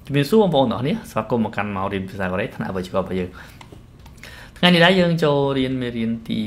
មានសួរបងប្អូនទាំងនេះស្វាគមន៍មកកាន់មករៀនភាសាកូរ៉េថ្នាក់វិជ្ជារបស់យើងថ្ងៃនេះដែរយើងចូលរៀនមេរៀនទី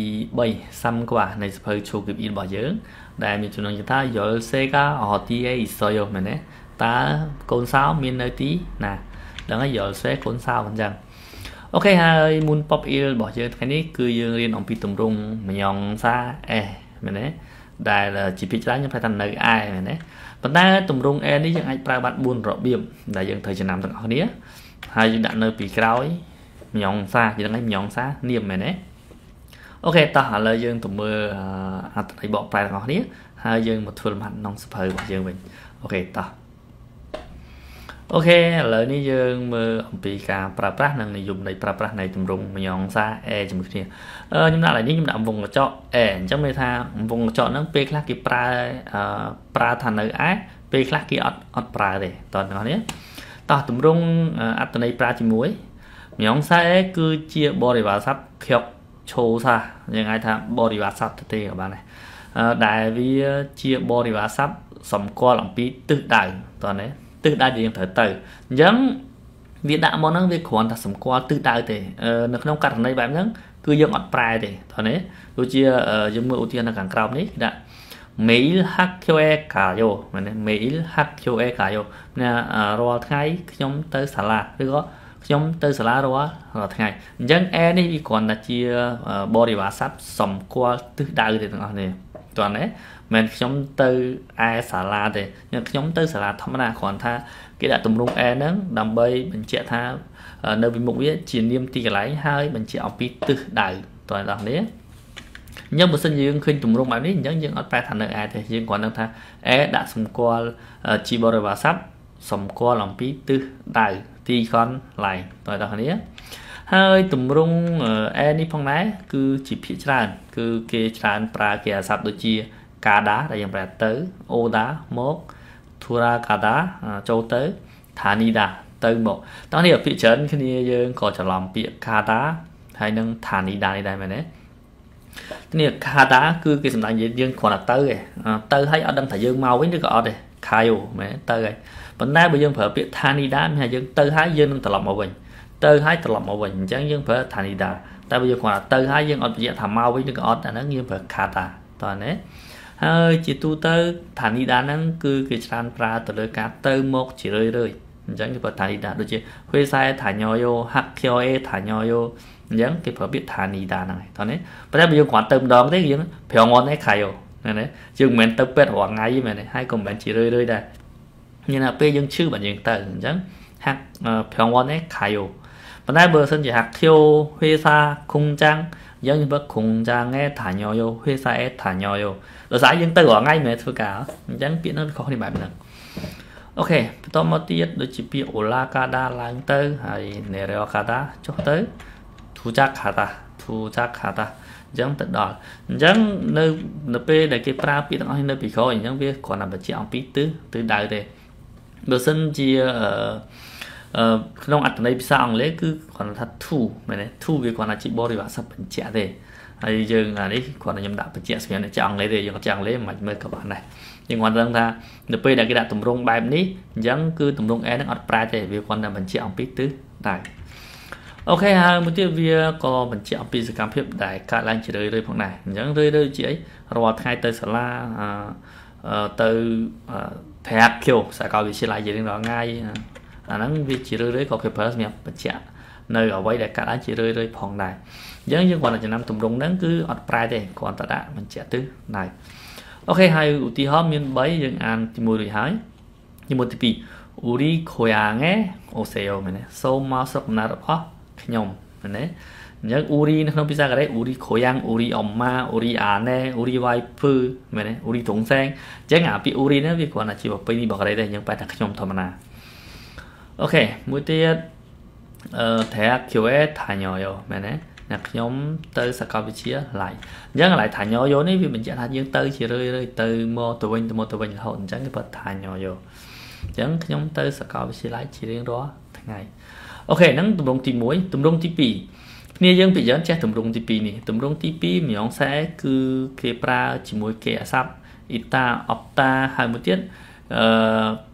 3សាំក្បានៃសភៅឈូគីបអ៊ីរបស់យើងដែលមានចំណងជើងថាយល់សេកាអទីអេអ៊ីសយោមែនទេតើកូនសោមាននៅទីណាដឹងហើយយល់សេកូនសោអញ្ចឹងអូខេហើយមុន pop il របស់យើងថ្ងៃនេះគឺយើងរៀនអំពីទម្រង់មញងសាអេមែនទេដែលជាភាគច្រើនខ្ញុំប្រែថានៅឯមែនទេប៉ុន្តែទម្រង់ e នេះយើងអាចប្រើបាន4របៀបដែលយើងត្រូវចំណាំទាំងអស់គ្នាហើយយើងដាក់នៅពីក្រោយមញងសាយើងហ្នឹងឯងមញងសានាមមែនទេអូខេតោះឥឡូវយើងទៅមើលអត្ថន័យបកប្រែទាំងអស់គ្នាហើយយើងមកធ្វើលំហាត់ក្នុងសភៅរបស់យើងវិញអូខេតោះអូខេឥឡូវនេះយើងមើលអំពីការប្រើប្រាស់និងនិយមនៃប្រើប្រាស់នៃទម្រង់មញងសា e ជាមួយគ្នាខ្ញុំដាក់ឡើយនេះខ្ញុំដាក់វងកញ្ចក់ e អញ្ចឹងមានថាវងកញ្ចក់ហ្នឹងពេលខ្លះគេប្រើថានៅឯពេលខ្លះគេអត់ប្រើទេតោះទាំងអស់នេះតោះទម្រង់អត្ថន័យប្រើជាមួយមញងសា e គឺជាបរិវារស័ព្ទខ្យុកឈោសាយើងអាចថាបរិវារស័ព្ទទេក៏បានដែរដែលវាជាបរិវារស័ព្ទសម្គាល់អំពីទិសដៅតោះនេះទិសដៅដែលយើងត្រូវទៅអញ្ចឹងវាដាក់មកហ្នឹងវាគ្រាន់តែសម្គាល់ទិសដៅទេនៅក្នុងករណីបែបហ្នឹងគឺយើងអត់ប្រែទេតោះនេះដូចជាយើងមើលឧទាហរណ៍នៅខាងក្រោមនេះគេដាក់ mail hakyoe kayo មែនទេ mail hakyoe kayo ណារាល់ថ្ងៃខ្ញុំទៅសាលាឬក៏ខ្ញុំទៅសាលារាល់ថ្ងៃអញ្ចឹង e នេះវាគ្រាន់តែជាបរិវារស័ព្ទសម្គាល់ទិសដៅទេទាំងអស់នេះតោះណាមិនខ្ញុំទៅឯសាលាទេខ្ញុំទៅសាលាធម្មតាគ្រាន់ថាគេដាក់ទម្រង់ e ហ្នឹងដើម្បីបញ្ជាក់ថានៅពីមុខវាជានាមទីកន្លែងហើយបញ្ជាក់អំពីទិសដៅតើដល់នេះអញ្ចឹងបើសិនយើងឃើញទម្រង់បែបនេះអញ្ចឹងយើងអត់ប្រែថានៅឯទេយើងគ្រាន់នឹងថា e ដាក់សម្គាល់ជាបរិវារស័ព្ទសម្គាល់អំពីទិសដៅទីកន្លែងតើដល់នេះហើយទម្រង់ e នេះផងដែរគឺជាភាគច្រើនគឺគេច្រើនប្រើគេអាស័ព្ទដូចជាកាដាដែលយើងប្រែទៅអូដាមកធូរ៉ាកាដាចូលទៅថានីដាទៅមកតោះនេះភាគច្រើនគ្នាយើងក៏ច្រឡំពាក្យកាដាហើយនឹងថានីដានេះដែរមែនទេនេះកាដាគឺគេសម្ដែងយើងគ្រាន់តែទៅហើយអត់ដឹងថាយើងមកវិញឬក៏អត់ទេខាយមែនទៅហើយប៉ុន្តែបើយើងប្រើពាក្យថានីដាមានថាយើងទៅហើយយើងនឹងត្រឡប់មកវិញទៅហើយត្រឡប់មកវិញអញ្ចឹងយើងប្រើថានីដាតែបើយើងគ្រាន់តែទៅហើយយើងអត់បញ្ជាក់ថាមកវិញឬក៏អត់អាហ្នឹងយើងប្រើខាតាតើណាហើយជាទូទៅថានីដាហ្នឹងគឺគេច្រើនប្រើទៅលើការទៅមកជារឿយអញ្ចឹងគេប្រើថានីដាដូចជាហេសាយថាញយោហាក់ខយោអេថាញយោអញ្ចឹងគេប្រើពាក្យថានីដាហ្នឹងហើយតើណាប៉ុន្តែបើយើងគ្រាន់ទៅម្ដងទេយើងប្រងន់ឯខាយោណាយើងមិនមែនទៅពេទ្យរាល់ថ្ងៃទេមែនទេហើយក៏មិនមែនជារឿយដែរញ៉ាំពេលយើងឈឺបាទយើងទៅអញ្ចឹងហាក់ប្រងន់ឯខាយោប៉ុន្តែបើសិនជាហាក់ខយោហេសាខុងចាំងយើងបើខុងចាំងឯថាញយោហេសាអេថាញយោដោយសារយើងទៅរាល់ថ្ងៃមិនមែនធ្វើការអញ្ចឹងពាក្យនោះខុសគ្នាបែបហ្នឹងអូខេបន្តមកទៀតដូចជាពាក្យអូឡាកាដាឡើងទៅហើយនេរ៉ូកាដាចុះទៅធូចាខាតាអញ្ចឹងទៅដល់អញ្ចឹងនៅពេលដែលគេប្រើពាក្យទាំងអស់នៅពីក្រោយអញ្ចឹងវាគ្រាន់តែបញ្ជាក់អំពីទិសដៅទេបើសិនជាក្នុងអត្ថន័យភាសាអង់គ្លេសគឺគ្រាន់តែថា to មែនទេ to វាគ្រាន់តែជាបរិវារស័ព្ទបញ្ជាក់ទេហើយយើងនេះគ្រាន់តែខ្ញុំដាក់បញ្ជាក់សម្រាប់អ្នកចេះអង់គ្លេសទេយើងអត់ចេះអង់គ្លេសមិនមើលក៏បានដែរយើងគ្រាន់តែដឹងថានៅពេលដែលគេដាក់ទម្រង់បែបនេះអញ្ចឹងគឺទម្រង់ e ហ្នឹងអត់ប្រែទេវាគ្រាន់តែបញ្ជាក់អំពីទិសដៅអូខេហើយមួយទៀតវាក៏បញ្ជាក់អំពីសកម្មភាពដែលកើតឡើងជារឿយៗផងដែរអញ្ចឹងរឿយៗជាអីរាល់ថ្ងៃទៅសាលាទៅប្រាក់ខៀវសាកលវិទ្យាល័យជារៀងរាល់ថ្ងៃអាហ្នឹងវាជារឿយៗក៏គេប្រើសម្រាប់បញ្ជាក់នៅអ្វីដែលកើតឡើងជារឿយៗផងដែរអញ្ចឹងយើងគ្រាន់តែចំណាំទម្រង់ហ្នឹងគឺអត់ប្រែទេគ្រាន់តែដាក់បញ្ជាក់ទិសដៅអូខេហើយឧទាហរណ៍មាន3យើងអានទី1រួចហើយទី1ទី2អ៊ូរីខូយ៉ាងេអូសេអូមែនទេសូមមកស្រុកកំណើតរបស់ខ្ញុំមែនទេអញ្ចឹងអ៊ូរីនៅក្នុងភាសាកូរ៉េអ៊ូរីខូយ៉ាងអ៊ូរីអ៊ំម៉ាអ៊ូរីអាណេអ៊ូរីវ៉ៃភឺមែនទេអ៊ូរីតុងសែងអញ្ចឹងអាពាក្យអ៊ូរីនេះវាគ្រាន់តែជាប្រពៃណីរបស់កូរ៉េទេយើងបែរថាខ្ញុំធម្មតាអូខេមួយទៀតតែគួយថាញយោមែនទេអ្នកខ្ញុំទៅសាកលវិទ្យាល័យអញ្ចឹងកន្លែងថាញយោនេះវាបញ្ជាក់ថាយើងទៅជារឿយទៅមកទៅវិញរហូតអញ្ចឹងគេប្រើថាញយោអញ្ចឹងខ្ញុំទៅសាកលវិទ្យាល័យជារៀងរាល់ថ្ងៃអូខេហ្នឹងទម្រង់ទី1ទម្រង់ទី2គ្នាយើងពីច្រើនចេះទម្រង់ទី2នេះទម្រង់ទី2ម្យ៉ាងខ្សែគឺគេប្រើជាមួយគេអាស័ព្ទអ៊ីតាអបតាហើយមួយទៀត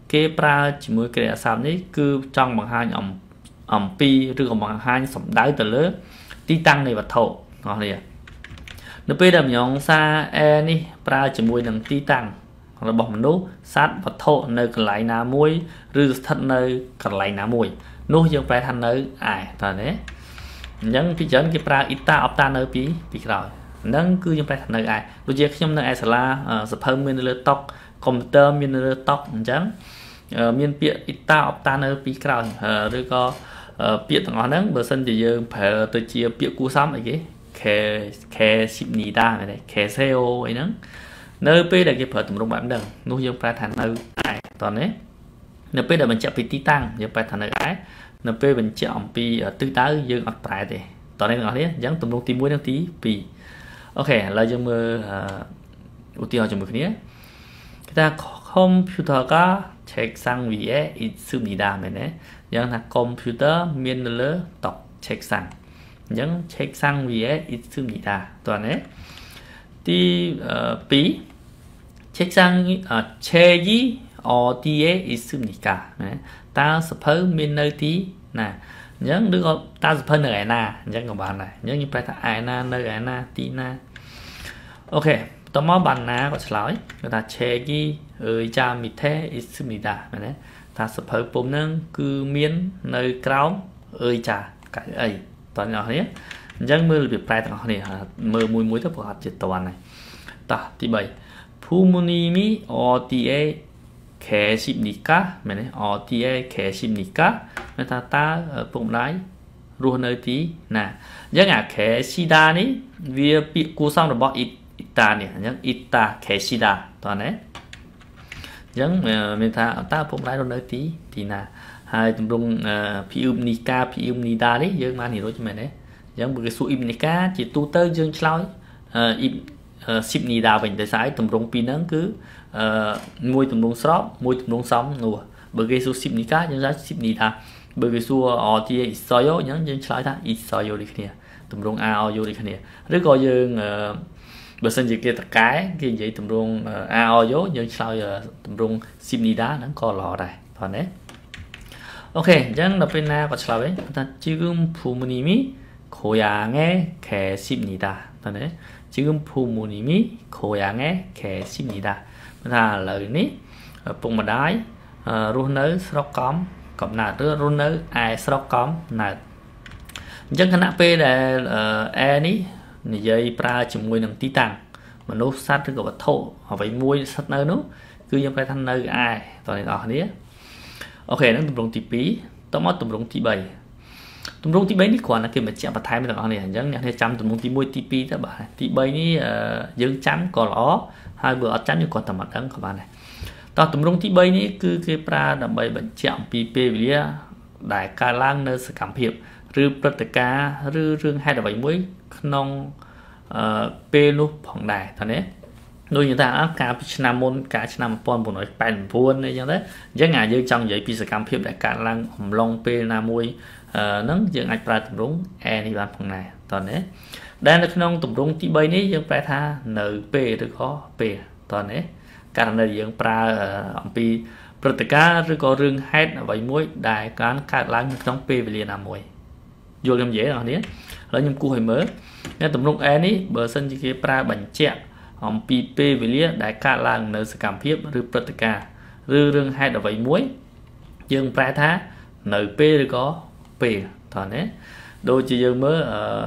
គេប្រើជាមួយគ្រាអាសព្ទនេះគឺចង់បង្ហាញអំពីឬក៏បង្ហាញសំដៅទៅលើទីតាំងនៃវត្ថុបងប្អូននៅពេលដែលញងសារ a នេះប្រើជាមួយនឹងទីតាំងរបស់មនុស្សសត្វវត្ថុនៅកន្លែងណាមួយឬស្ថិតនៅកន្លែងណាមួយនោះយើងប្រែថានៅឯតើណាអញ្ចឹងពីច្រើនគេប្រើ ita opta នៅពីក្រោយហ្នឹងគឺយើងប្រែថានៅឯដូចជាខ្ញុំនៅឯសាលាសភៅមាននៅលើតុកុំព្យូទ័រមាននៅលើតុអញ្ចឹងមានពាក្យ ita opta នៅពីក្រោយឬក៏ពាក្យទាំងអស់ហ្នឹងបើសិនជាយើងប្រើទៅជាពាក្យគួរសមអីគេខេស៊ីបនីដាហ្នឹងខេសេអូអីហ្នឹងនៅពេលដែលគេប្រើទម្រង់បែបហ្នឹងនោះយើងប្រែថានៅឯតើណានៅពេលដែលបញ្ជាក់ពីទីតាំងយើងប្រែថានៅឯនៅពេលបញ្ជាក់អំពីទិសដៅយើងអត់ប្រែទេតើអ្នកទាំងអស់នេះអញ្ចឹងទម្រង់ទី1និងទី2អូខេឥឡូវយើងមើលឧទាហរណ៍ជាមួយគ្នាគេថា computer កា check sang VA 있습니다មែនទេអញ្ចឹងថា computer មាននៅលើតុ check sang អញ្ចឹង check sang VA 있습니다តើណាទី2 check sang 책이 어디에 있습니까 ណាតើសភៅមាននៅទីណាអញ្ចឹងឬក៏តើសភៅនៅឯណាអញ្ចឹងក៏បានដែរអញ្ចឹងយើងប្រែថាឯណានៅឯណាទីណាអូខេតមកបានណាក៏ឆ្លើយគេថា 책이 의자 밑에 있습니다 មែនទេថាសភៅពុំហ្នឹងគឺមាននៅក្រោម 의자 កៅអីតើអ្នកនរគ្នាអញ្ចឹងមើលរបៀបប្រែទាំងអស់គ្នាមើលមួយទៅព្រោះអត់ជាតន់ហើយតោះទី3 부모님이 어디에 계십니까 មែនទេ 어디에 계십니까 មានថាតើពុកម្ដាយរស់នៅទីណាអញ្ចឹងអា 계시다 នេះវាពាក្យគួរសមរបស់ ita នេះអញ្ចឹង ita 계시다 តើណាអញ្ចឹងមានថាតើពុកម្ដាយរស់នៅទីណាហើយទម្រង់ piumnika piumnida នេះយើងបាននិយាយរួចមែនទេអញ្ចឹងបើគេសួរ ibnika ជាទូទៅយើងឆ្លើយ sipnida វិញដោយសារទម្រង់ពីរហ្នឹងគឺមួយទម្រង់ស្របមួយទម្រង់សមនោះបើគេសួរ sipnika យើងឆ្លើយ sipnida បើគេសួរ 어디에 있어요 អញ្ចឹងយើងឆ្លើយថា 있어요 ដូចគ្នាទម្រង់ aoyo ដូចគ្នាឬក៏យើងបើសិនជាគេតកែគេនិយាយទម្រង់ aoyo យើងឆ្លើយទម្រង់ sipnida ហ្នឹងក៏ល្អដែរព្រោះណាអូខេអញ្ចឹងដល់ពេលណាក៏ឆ្លើយវិញថា 지금 부모님이 고향에 계십니다 តើណា 지금 부모님이 고향에 계십니다 ថាឥឡូវនេះពុកម្ដាយរស់នៅស្រុកកំណើតឬរស់នៅឯស្រុកកំណើតអញ្ចឹងខណៈពេលដែលអែនេះនិយាយប្រើជាមួយនឹងទីតាំងមនុស្សសត្វឬក៏វត្ថុអ្វីមួយស្ថិតនៅនោះគឺយើងប្រែថានៅឯតើអ្នកនរគ្នាអូខេហ្នឹងទម្រង់ទី2តមកទម្រង់ទី3ទម្រង់ទី3នេះគ្រាន់តែគេបញ្ជាក់បន្ថែមទាំងអស់នេះអញ្ចឹងអ្នកនេះចាំទម្រង់ទី1ទី2ទៅបាទទី3នេះយើងចាំក៏ល្អហើយបើអត់ចាំយើងគាត់តែមកដឹងក៏បានដែរតោះទម្រង់ទី3នេះគឺគេប្រើដើម្បីបញ្ជាក់អំពីពេលវេលាដែលកើតឡើងនៅសកម្មភាពឬព្រឹត្តិការណ៍ឬរឿងហេតុអ្វីមួយក្នុងពេលនោះផងដែរតើណាដូចយើងថាកាលពីឆ្នាំមុនកាលឆ្នាំ1989អីចឹងទៅអញ្ចឹងយើងចង់និយាយពីសកម្មភាពដែលកើតឡើងអំឡុងពេលណាមួយហ្នឹងយើងអាចប្រើទម្រង់ a នេះបានផងដែរតើណាដែលនៅក្នុងទម្រង់ទី3នេះយើងប្រែថានៅពេលឬក៏ពេលតើណាករណីយើងប្រើអំពីព្រឹត្តិការណ៍ឬក៏រឿងហេតុអ្វីមួយដែលកើតឡើងនៅក្នុងពេលវេលាណាមួយយល់ខ្ញុំនិយាយបងប្អូនឥឡូវខ្ញុំគូសឲ្យមើលនៅទម្រង់ a នេះបើសិនជាគេប្រើបញ្ជាក់អំពីពេលវេលាដែលកើតឡើងនៅសកម្មភាពឬព្រឹត្តិការណ៍ឬរឿងហេតុអ្វីមួយយើងប្រែថានៅពេលឬក៏ពេលតើណាដូចជាយើងមើល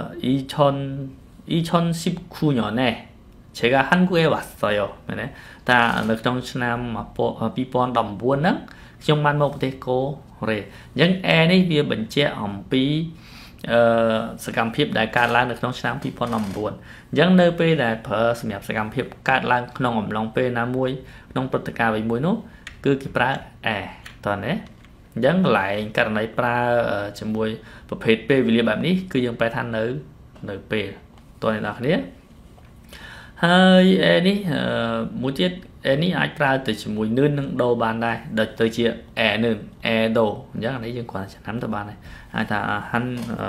2019년에 제가 한국에 왔어요 មែនទេថានៅក្នុងឆ្នាំ2019ហ្នឹងខ្ញុំបានមកប្រទេសកូរ៉េអញ្ចឹង A នេះវាបញ្ជាក់អំពីសកម្មភាពដែលកើតឡើងនៅក្នុងឆ្នាំ2019អញ្ចឹងនៅពេលដែលប្រើសម្រាប់សកម្មភាពកើតឡើងក្នុងអំឡុងពេលណាមួយក្នុងព្រឹត្តិការណ៍អ្វីមួយនោះគឺគេប្រើ A តើណាអញ្ចឹងកន្លែងករណីប្រើជាមួយប្រភេទពេលវេលាបែបនេះគឺយើងប្រែថានៅពេលតើអ្នកនរគ្នាហើយនេះមួយទៀតនេះអាចប្រើទៅជាមួយនឿននឹងដូរបានដែរដូចទៅជានឿនដូរអញ្ចឹងនេះយើងគ្រាន់តែឆ្នាំទៅបានដែរអាចថាhan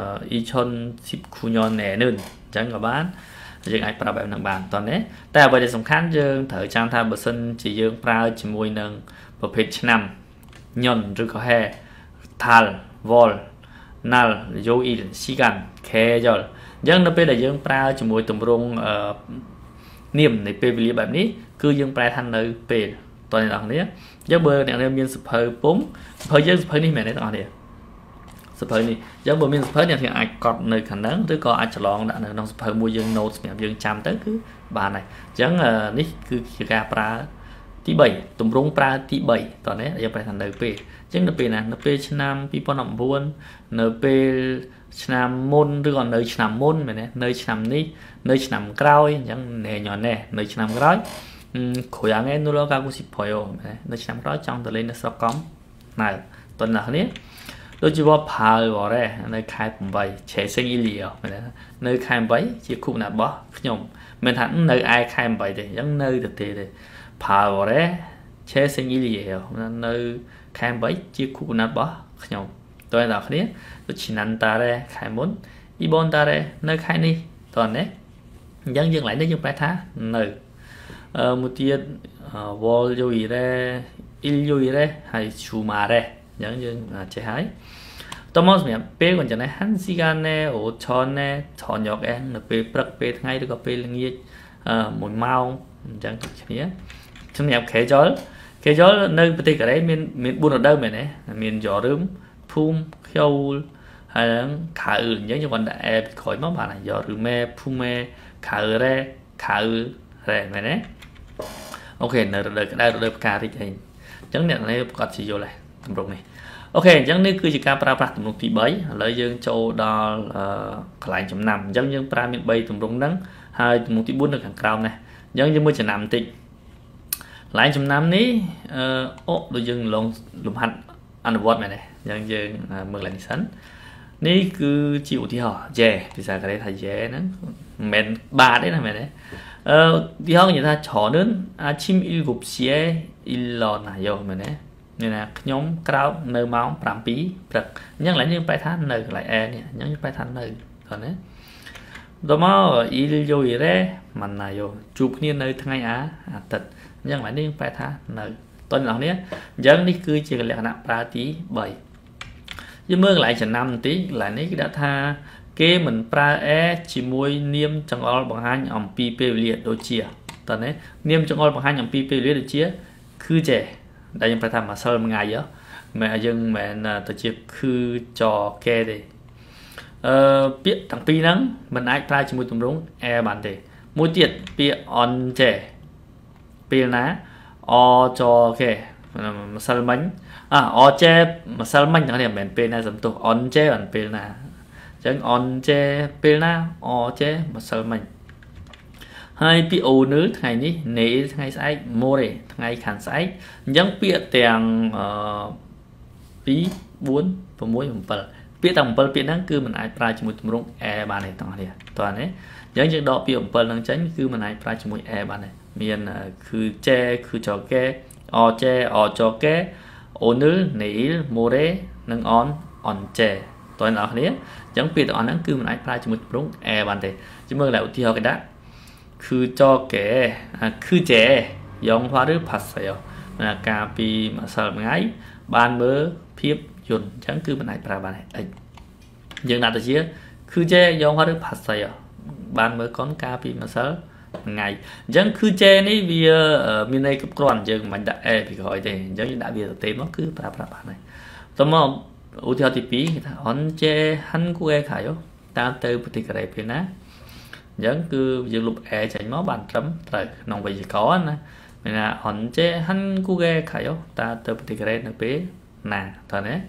2019នឿនអញ្ចឹងក៏បានយើងអាចប្រើបែបហ្នឹងបានតោះណាតែអ្វីដែលសំខាន់យើងត្រូវចាំថាបើសិនជាយើងប្រើជាមួយនឹងប្រភេទឆ្នាំ nhon rồi có he thal vol nal yoil sigan khe rồi dân nó bây là dân pra chỉ mùi tùm rung niềm này pe vìแบบนี้คือ dân pra thành nơi pe toàn là này dân bơ này miền sụp hơi bún hơi dân sụp hơi này mẹ này toàn này sụp hơi này dân bơ miền sụp hơi này thì ai cọt nơi khả năng tôi có ai chọn lon đã nơi nông sụp hơi mua dân nốt mẹ dân chăm tới cứ bà này dân ní cứ gà pra tí 7 tùm rung pra tí 7 toàn đấy dân pra thành nơi pe dân nó pe nè nó pe nam pi pon nằm buôn nó pe năm môn rồi còn nơi năm môn mà nè nơi năm ní nơi năm cõi chẳng nè nhỏ nè nơi năm cõi khối áng em nó cao cũng xịt phơi nơi năm cõi trong từ lên nó sọc cống này tuần nào nè đôi khi vào phá vào đây nơi khai bầm bầy trẻ sinh y liệu nơi khai bẫy chỉ khu nào bỏ nhom mình hẳn nơi ai khai bẫy thì giống nơi thực tế thì phá vào đây trẻ sinh y liệu nơi khai bẫy chỉ khu nào bỏ nhom tôi là thế tôi chỉ nắn ta đây khai muốn ibon ta đây nơi khai đi toàn đấy dân dân lại đấy dân phải thá nơi một tiền vol vô ý đây il vô ý đây hay chủ mà đây dân dân chế hái tôi mong rằng pe còn chẳng này hắn si gan nè ổ tròn nè tròn nhọc em là pe bật pe ngay được có pe là nghe mùi mau chẳng nhé trong nhà khé chó nơi bên cái đấy miền buôn ở đâu mày này miền gió rướm phum khâu hay là khả giống như còn đại khỏi máu bà này gió rướm me phum me khả re mày đấy ok nơi đây cả thì chẳng nhận này còn chỉ vô lại tầm rộng này ok chẳng này cứ chỉ ca pra tầm rộng tí bấy lấy dương châu đo lại chấm nằm giống như pra miền bay tầm rộng nắng hai một tí bốn được hàng cao này giống như mới chỉ nằm tịnh lại chấm nằm ní đôi dương lồng hạnh ăn vót này dân dân mừng lại sẵn ní cứ chịu thì họ dè thì sao cái đấy thầy dè nó mền ba đấy là mày đấy thì họ người ta chọn đến chim il gục xé il lò này vô mày đấy nên là nhóm cao nơi máu làm bí thật nhân lại những bài than nơi lại nè những bài than nơi còn đấy đó mà il vô gì đấy mình này vô chụp như nơi thằng ai thật nhân lại những bài than nơi tuần nào nhé dân đi cứ chỉ là nặng ba tí 7 nhưng mưa lại chẳng 5 tí lại nấy đã tha kê mình pra chỉ môi niêm trong all bằng hai nhom pi pe liệt đôi chia tuần đấy niêm trong all bằng hai nhom pi pe liệt đôi chia cứ trẻ đâyยังไปทำมาเซิร์มไงเยอะแม่ยังแม่ตัวเจี๊ยบคือจอแกดิเปียตั้งปีนั้นมันไอ้ปลายจมูกตุ่มรุ้งแอร์บันเดมูเจี๊ยบเปียออนเจเปียนะอจอแกมาเซิร์มมันอเจมาเซิร์มมันอย่างเนี้ยเหมือนเป็นนะสมตัวออนเจเหมือนเป็นนะจังออนเจเป็นนะอเจมาเซิร์มมันhai pi ô nữ ngày ní nể ngày sai mua đây ngày khán sai giống bịa tiền pi 4 và muối một phần bịa tầm phần bịa năng cư mình ai pra cho một rung e bàn này toàn đấy giống như đó bịa một phần năng tránh cư mình ai pra cho một e bàn này miền cứ che cứ cho ke o che o cho ke ô nữ nể mua đấy năng on che toàn là thế giống bịa on năng cư mình ai pra cho một rung e bàn này chứ mơ lại thì họ cái đóคือจอแกคือแจยองพาด้วยผัดเสียวนะกาปีมาเสริมไงบานเบอร์เพียบยนฉันคือมันไหนปลาบานไหนยังนาตัวเชี่ยคือแจยองพาด้วยผัดเสียวบานเบอร์ก้อนกาปีมาเสริมไงยังคือแจนี่vìมีในกับกรอนยังมันđã bị gọi thì giống như đã bị tên nó cứปลาบานnày tao mà ưu tiên thì phí hắnแจhắn của em khải không ta từ bữa tiệc này phía ná giống cứ dự lục e chạy máu bàn trấm rồi nòng về gì có nè mình là hòn chế hắn cú ghê khải ta từ từ cái này bé nè thôi đấy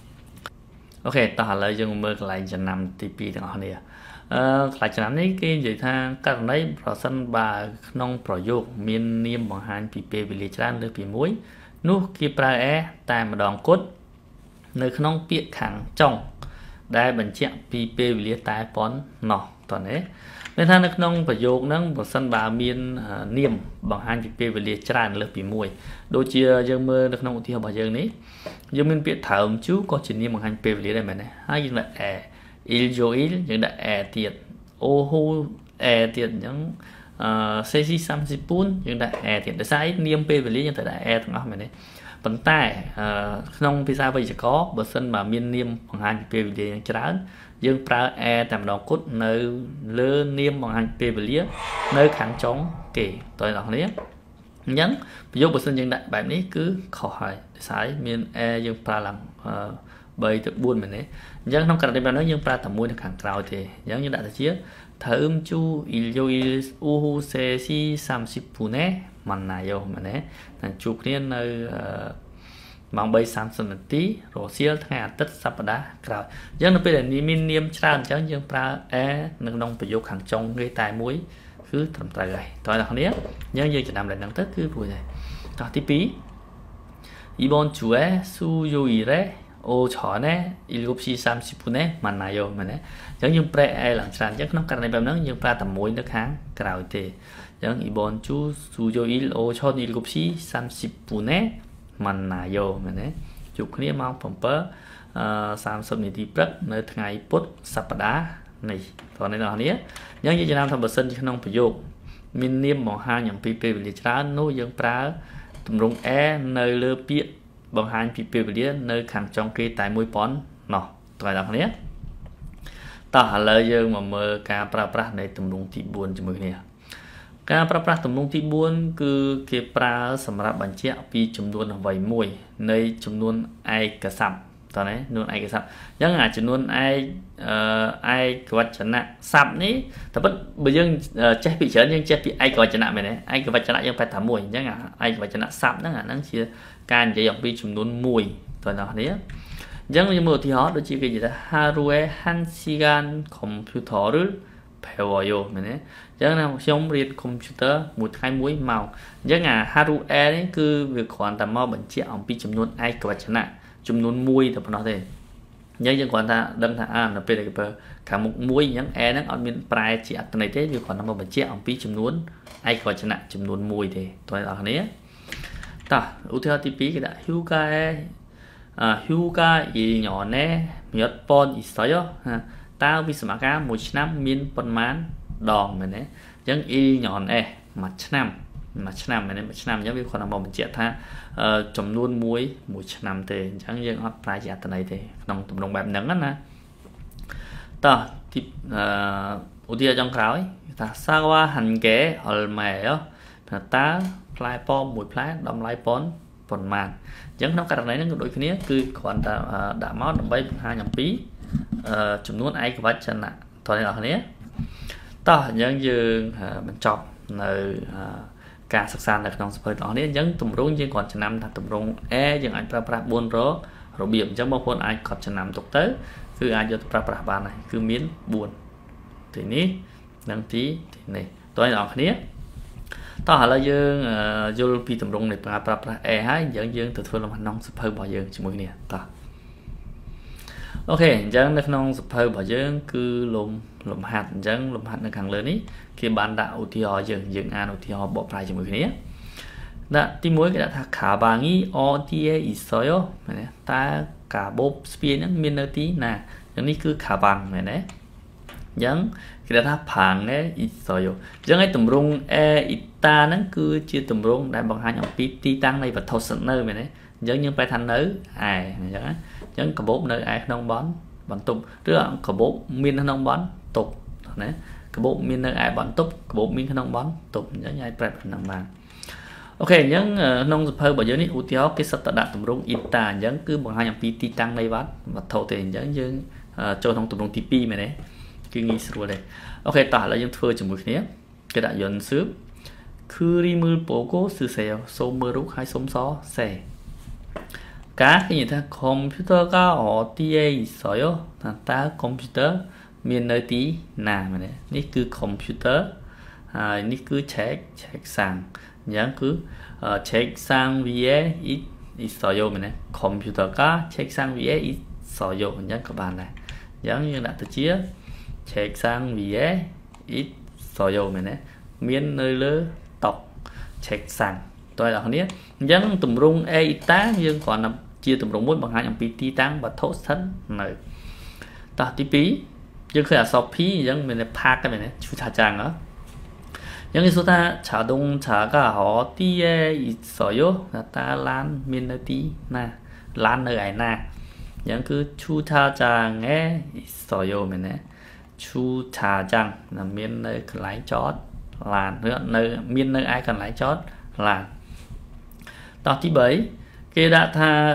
ok ta lại dùng mưa lại cho nằm tp thằng họ này lại cho nằm đấy cái gì tha các đấy pro sân bà nông pro dục miền niêm bằng hai pp vì lý trang được vì muối nút kia pra tại mà đòn cốt nơi nông bịa khẳng trong đây bệnh trạng pp vì lý tai pón nọ toàn đấy nên thằng nước nông phải dùng nắng một sân bà miền niêm bằng hai chục về liệt tràn lực bị mùi đôi chia dương mưa nước nông thì họ bảo dương đấy dương mình biết thảo chú có chỉ niêm bằng hai về liệt đây mà này hai như là il jo il những đại tiệt ô hu tiệt những xây xăm xipun những đại tiệt để sai niêm về liệt những đại thằng họ này ប៉ុន្តែក្នុងភាសាវេយ្យាករណ៍បើសិនបើមាននាមបង្ហាញពីពេលវេលាយ៉ាងច្រើនយើងប្រើ e តែម្ដងគត់នៅលើនាមបង្ហាញពេលវេលានៅខាងចុងគេតើអ្នកនរអញ្ចឹងប្រយោគបើសិនយើងដាក់បែបនេះគឺខុសហើយដោយសារមាន e យើងប្រើឡើង3 ទៅ 4 មែនទេអញ្ចឹងក្នុងករណីបែបនេះយើងប្រើតែមួយនៅខាងក្រោយទេអញ្ចឹងយើងដាក់ទៅជាthơm chu ilio uhu se si 30 pune manayo មែនទេជួបគ្នានៅម៉ោង 3:30 នាទីរសៀលថ្ងៃអាទិត្យសប្តាហ៍ក្រោយអញ្ចឹងនៅពេលដែលមាននាមច្រើនអញ្ចឹងយើងប្រើ e នៅក្នុងប្រយោគខាងចុងគេតែមួយគឺត្រឹមត្រូវហើយតើអ្នកគ្នាយើងចំណាំឡើងហ្នឹងទៅគឺរួចហើយតោះទី2 이번 주에 수요일에 오후 전에 7시 30분에 만나요. giống như pre ai làm sao chắc nó cần này bằng nó nhưng pra tầm mũi nó kháng cào thì giống 이번 주 수요일 오후 전 7시 30분에 만나요. chụp cái mong phòng bớ 30 នាទីព្រឹកនៅថ្ងៃពុធសប្តាហ៍នេះតោះនេះដល់នេះយើងនិយាយតាមថាបើសិនក្នុងប្រយោគមាននាមបង្ហាញអំពីពេលវេលាច្រើននោះយើងប្រើទម្រង់ e នៅលើពាក្យបង្ហាញពីពេលវេលានៅខាងចុងគេតែមួយប៉ុណ្ណោះតើអ្នកគ្នាតោះឥឡូវយើងមកមើលការប្រើប្រាស់នៃទម្រង់ទី4ជាមួយគ្នាការប្រើប្រាស់ទម្រង់ទី4គឺគេប្រើសម្រាប់បញ្ជាក់ពីចំនួនអ្វីមួយនៃចំនួនឯកសព្ទតើណាចំនួនឯកសព្ទអញ្ចឹងអាចំនួនឯកវចនៈសព្ទនេះតែពិតបើយើងចេះពីច្រើនយើងចេះពីឯកវចនៈមែនទេឯកវចនៈយើងបែរតែមួយអញ្ចឹងឯកវចនៈសព្ទហ្នឹងអាហ្នឹងជាការនិយាយអំពីចំនួន1តើអ្នកគ្នាអញ្ចឹងយើងមើលឧទាហរណ៍ដូចជាគេនិយាយថា 하루에 1시간 컴퓨터를 배워요 មែនទេអញ្ចឹងខ្ញុំរៀន computer មួយថ្ងៃមួយម៉ោងអញ្ចឹងអា harue នេះគឺវាគ្រាន់តែមកបញ្ជាក់អំពីចំនួនឯកវចនៈចំនួន1តែប៉ុណ្ណោះទេអញ្ចឹងយើងគ្រាន់តែដឹងថានៅពេលដែលគេប្រើខាងមុខ1អញ្ចឹង e ហ្នឹងអត់មានប្រែជាអត្ថន័យទេវាគ្រាន់តែមកបញ្ជាក់អំពីចំនួនឯកវចនៈចំនួន1ទេតើអ្នកនរគ្នាតោះឧទាហរណ៍ទី2គេដាក់ 휴가 1년에 몇 번 있어요 តើវិស្សមការមួយឆ្នាំមានប៉ុន្មានដងមែនទេអញ្ចឹង 1년에 មួយឆ្នាំមែនទេមួយឆ្នាំអញ្ចឹងវាគ្រាន់តែមកបញ្ជាក់ថាចំនួនមួយឆ្នាំទេអញ្ចឹងយើងអត់ប្រែជាអត្ថន័យទេក្នុងទម្រង់បែបហ្នឹងណាតោះទីឧទាហរណ៍ចុងក្រោយថា 사과 한 개 얼마예요 តើផ្លែប៉ោមមួយផ្លែតម្លៃប៉ុន្មានអញ្ចឹងក្នុងករណីហ្នឹងក៏ដូចគ្នាគឺគ្រាន់តែដាក់មកដើម្បីបង្ហាញអំពីចំនួនឯកវចនៈតើអ្នកនរគ្នាតោះអញ្ចឹងយើងបញ្ចប់នៅការសិក្សានៅក្នុងសៀវភៅរបស់នេះអញ្ចឹងទម្រង់យើងគ្រាន់ចំណាំថាទម្រង់ e យើងអាចប្រើប្រាស់4របៀបអញ្ចឹងបងប្អូនអាចកត់ចំណាំទុកទៅគឺអាចយកទៅប្រើប្រាស់បានហើយគឺមាន4ទីនេះនិងទីនេះតើអ្នកនរគ្នាតោះឥឡូវយើងយល់ពីទម្រង់នៃប្រើប្រាស់ e ហើយអញ្ចឹងយើងទៅធ្វើលំហាត់ក្នុងសៀវភៅរបស់យើងជាមួយគ្នាតោះអូខេអញ្ចឹងនៅក្នុងសៀវភៅរបស់យើងគឺលំហាត់អញ្ចឹងលំហាត់នៅខាងលើនេះគេបានដាក់ឧទាហរណ៍យើងអានឧទាហរណ៍បកប្រែជាមួយគ្នាដាក់ទី1គេដាក់ថា 가방이 어디에 있어요 មែនទេតើកាបូបស្ពាយហ្នឹងមាននៅទីណាអញ្ចឹងនេះគឺ 가방 មែនទេអញ្ចឹងគេដាក់ថា 방에 있어요 អញ្ចឹងឲ្យទម្រង់ e ita ហ្នឹងគឺជាទម្រង់ដែលបង្ហាញអំពីទីតាំងនៃវត្ថុស្ថិតនៅមែនទេអញ្ចឹងយើងប្រែថានៅឯអញ្ចឹងណាអញ្ចឹងកាបូបនៅឯក្នុងបន្ទប់ឬកាបូបមានក្នុងបន្ទប់ណាកាបូបមាននៅឯបន្ទប់កាបូបមានក្នុងបន្ទប់អញ្ចឹងអាចប្រែប៉ុណ្ណឹងបានអូខេអញ្ចឹងក្នុងសៀវភៅរបស់យើងនេះឧទាហរណ៍គេសិតតែដាក់ទម្រង់ ita អញ្ចឹងគឺបង្ហាញអំពីទីតាំងនៃវត្ថុទេអញ្ចឹងយើងចូលក្នុងទម្រង់ទី2មែនទេគឺងាយស្រួលទេអូខេតោះឥឡូវយើងធ្វើជាមួយគ្នាគេដាក់ 연습 그림을 보고 쓰세요 សូមមើលរូបហើយសូមសរសេរការគេនិយាយថា 컴퓨터가 어디에 있어요 តើ computer មាននៅទីណាមែនទេនេះគឺ computer ហើយនេះគឺ 책상អញ្ចឹងគឺ 책상 위에 있어요 មែនទេ 컴퓨터가 책상 위에 있어요 អញ្ចឹងក៏បានដែរអញ្ចឹងយើងដាក់ទៅជា 책상 위에 있어요 មែនទេមាននៅលើតុ 책상 តើអ្នកនរអញ្ចឹងទម្រង់ e ita យើងគ្រាន់តែជាទម្រង់មួយបង្ហាញអំពីទីតាំងវត្ថុស្ថិតនៅតោះទី2យើងឃើញអក្សរ p អញ្ចឹងមានផាកតែមែនទេឈូថាចាំង 여기서 자동차가 어디에 있어요? 다 란 미너디 나 란 nơi 나 những cứ 주차장에 있어요 mình 주차장 là miền nơi cần lái chót là nơi miền nơi ai cần lái chót là đó thứ bảy cái đã tha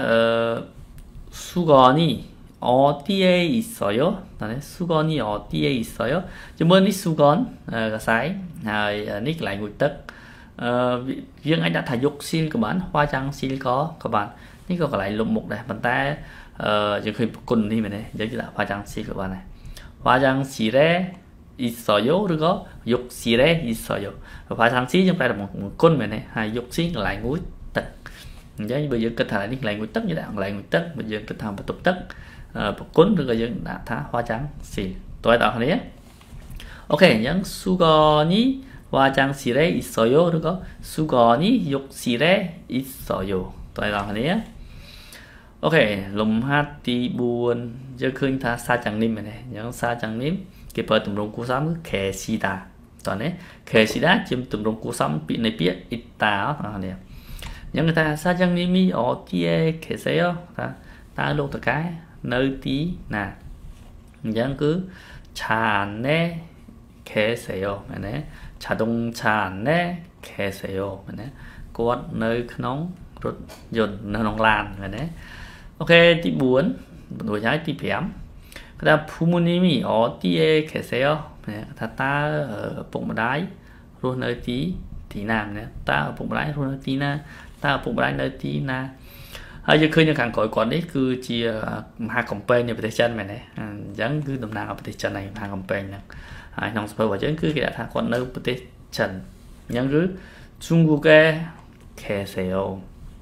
수건이 어디에 있어요? 수건이 어디에 있어요? cho bên đi 수건 cái sái nick lại ngụy tất riêng anh đã thả dục xin của bạn hoa trang xin có các bạnนี่ก็lại lục mục này bàn tayจะเคยคุณที่มันเนี่ยเดี๋ยวจะhoa trang xin của bạn này 화장실에 있어요 그리고 욕실에 있어요 화장실 trong đây là một con mình này hai 욕실 lại ngũi tất giống bây giờ kết hợp lại lại ngũi tất như vậy lại ngũi tất bây giờ kết hợp một tục tất một cuốn rồi giờ đã thả 화장실 tôi tạo này ok những 수건이 화장실에 있어요 그리고 수건이 욕실에 있어요 tôi tạo này ok lùm hát tí buồn giờ khơi ta xa chẳng nín này những xa chẳng nín cái bờ tụm rồng cú sắm cứ khe xì đà toàn đấy khe xì đá chìm tụm rồng cú sắm bị này biết ít táo này những người ta xa chẳng nín mi ở tia khe xế ta luôn tất cái nơi tí nè những cứ tràn nè khe xế mà nè trà đông tràn nè khe xế mà nè quạt nơi nóng rút dồn nơi nóng lan mà nè ok tí 4 đổi trái tí 5 그다음 부모님이 어디에 계세요? 네, ta ở bụng đáy luôn nơi tí nam nè ta ở bụng đáy luôn nơi tí na ta ở bụng đáy nơi tí na giờ khơi như càng cội còn đấy cứ chia hai cổng bên như vậy chân này này giống cứ đồng nào ở chân này hai cổng bên nè hai nòng sờ vào chân cứ cái đã còn nơi bề chân nhớ cứ 중국에 계세요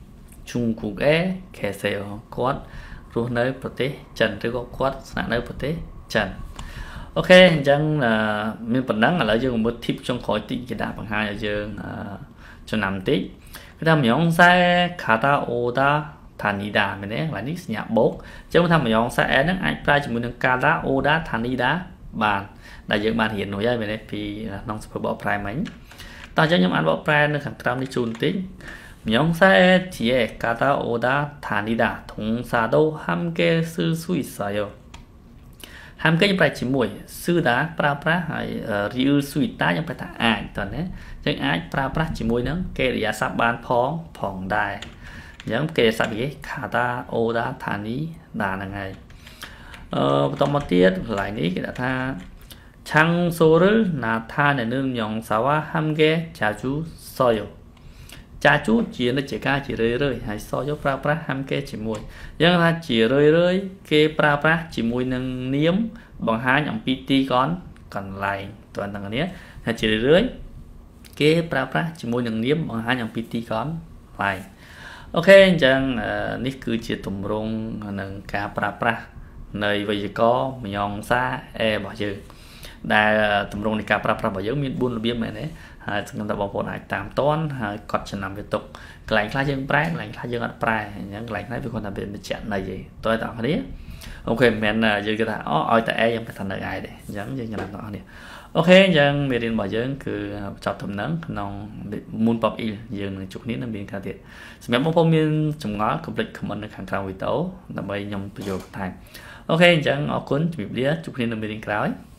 중국에 계세요 quát luôn nơi bề chân rồi có quát sang nơi bề chân ok chẳng là mình phần đắng là lợi dụng một tip trong khỏi tí cái đá bằng hai ở dương cho nằm tí cái đam nhọn xe 가다 오다 다니다 mình và nick nhạc bốt chứ không thằng nhọn xe nó ai ra chỉ muốn 가다 오다 다니다 bàn đại diện bàn hiện nổi ra về đây thì nông sản bỏ prai mấy tao cho nhóm ăn bỏ prai nó thằng trăm đi chun tí nhọn xe chỉ 가다 오다 다니다 동사도 함께 쓸 수 있어요 함께 những bài chỉ mùi sư đá pra hay riu suy tá những bài thả ai toàn đấy những ai pra chỉ mùi nữa kê để sắp ban phong đài những kê sắp cái kata oda thani đà là ngày trong một tiết lại ní cái đã tha 장소를 나타내는 명사와 함께 자주 써요. 자주 chỉ là chỉ ca chỉ rơi hay so với pra 함께 chỉ mùi nhưng là chỉ rơi cái pra chỉ mùi nâng niếm bằng hai nhóm pt còn lại toàn thằng này là chỉ rơi cái pra chỉ mùi nâng niếm bằng hai nhóm pt còn lại ok chẳng nick cứ chỉ tụm rung nâng cả pra nơi vậy có nhon xa bỏ chữ đại tụm rung này cả pra bỏ chữ miền buôn là biết mày đấy chúng taบอกlạiตามต้นกดจะนำไปตกกลายคล้ายยังแปรกลายคล้ายยังอัดแปรยังกลายคล้ายเป็นคนทำเป็นจัดอะไรgì tôi tạo cái đấy ok mình giờ cái ta oi tại emยังไปทำอะไรđấyยังยังlàm đó này okยังมีเรียนบ่อยยังคือจับทำนั้นน้องมูลปอบอียังจุดนี้นั่นเป็นการเด็ดสมัยผมมีจงง้อกับเด็กของมันในขังกลางวิโต้ทำไปยมประโยชน์ไทยokยังออกคนจุดนี้จุดนี้นั่นเป็นการ